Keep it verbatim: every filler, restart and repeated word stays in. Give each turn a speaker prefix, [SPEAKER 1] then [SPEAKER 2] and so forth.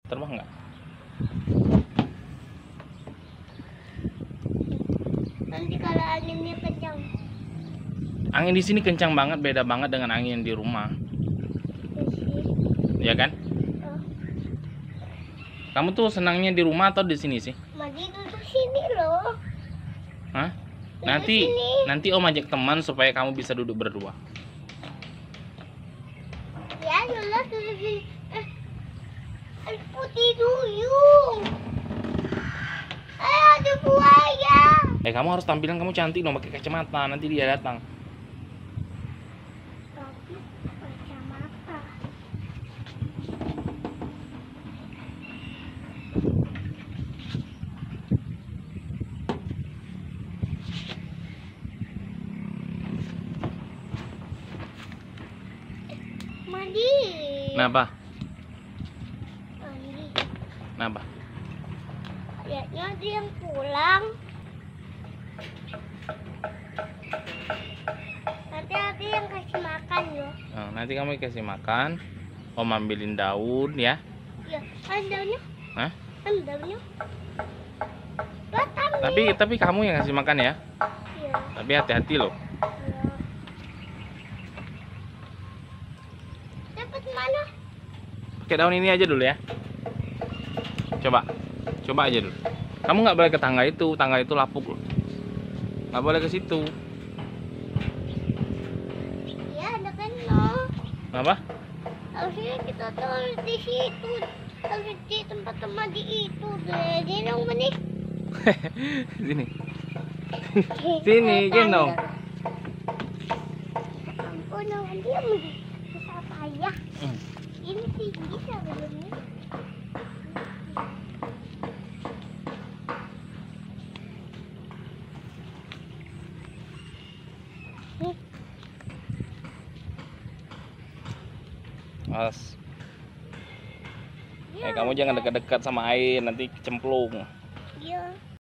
[SPEAKER 1] Terbang nggak?
[SPEAKER 2] Nanti kalau anginnya kencang.
[SPEAKER 1] Angin di sini kencang banget, beda banget dengan angin di rumah. Ya kan?
[SPEAKER 2] Oh.
[SPEAKER 1] Kamu tuh senangnya di rumah atau di sini sih?
[SPEAKER 2] Madi duduk sini loh.
[SPEAKER 1] Hah?
[SPEAKER 2] Duduk
[SPEAKER 1] Nanti
[SPEAKER 2] sini.
[SPEAKER 1] nanti Om ajak teman supaya kamu bisa duduk berdua.
[SPEAKER 2] Ya, jelas duduk sini. Eh, eh, putih duyung. Eh, ada buaya.
[SPEAKER 1] Eh kamu harus tampilan kamu cantik dong pakai kacamata, nanti dia datang.
[SPEAKER 2] Tapi kacamata. Mandi.
[SPEAKER 1] Kenapa?
[SPEAKER 2] Mandi.
[SPEAKER 1] Kenapa?
[SPEAKER 2] Kayaknya dia yang pulang. Nanti ada yang kasih makan loh.
[SPEAKER 1] Nah, nanti kamu kasih makan. Om ambilin daun ya.
[SPEAKER 2] Ya, kan daunnya?
[SPEAKER 1] Hah?
[SPEAKER 2] Kan daunnya? Batang nih.
[SPEAKER 1] Tapi tapi kamu yang kasih makan ya.
[SPEAKER 2] Iya.
[SPEAKER 1] Tapi hati-hati loh.
[SPEAKER 2] Iya. Dapat mana?
[SPEAKER 1] Pakai daun ini aja dulu ya. Coba. Coba aja dulu. Kamu nggak boleh ke tangga itu, tangga itu lapuk loh. Nggak boleh ke situ.
[SPEAKER 2] Iya, ada kan loh.
[SPEAKER 1] Kenapa?
[SPEAKER 2] Harusnya kita taruh di situ. Harus di tempat-tempat di itu. Jadi dong menik.
[SPEAKER 1] Sini. Sini, gendong.
[SPEAKER 2] Ampun, nawan dia bisa payah.
[SPEAKER 1] Hmm.
[SPEAKER 2] Ini tinggi sebelumnya.
[SPEAKER 1] Awas. Eh kamu jangan dekat-dekat sama air, nanti kecemplung.
[SPEAKER 2] Iya.